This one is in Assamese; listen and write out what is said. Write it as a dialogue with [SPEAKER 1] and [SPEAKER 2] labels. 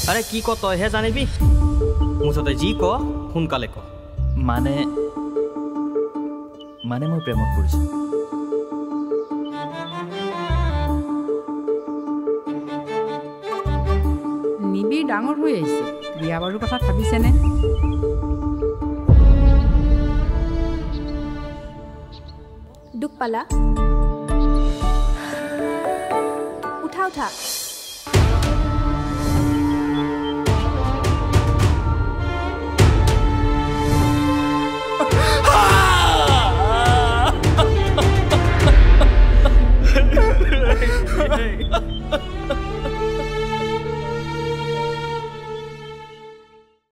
[SPEAKER 1] আৰে কি ক তইহে জানিবি মুঠতে যি ক সোনকালে ক
[SPEAKER 2] মানে মই প্ৰেমত পৰিছো
[SPEAKER 3] নিবিৰ ডাঙৰ হৈ আহিছে বিয়া বাৰুৰ কথা ভাবিছেনে
[SPEAKER 4] দুখ পালা উঠা উঠা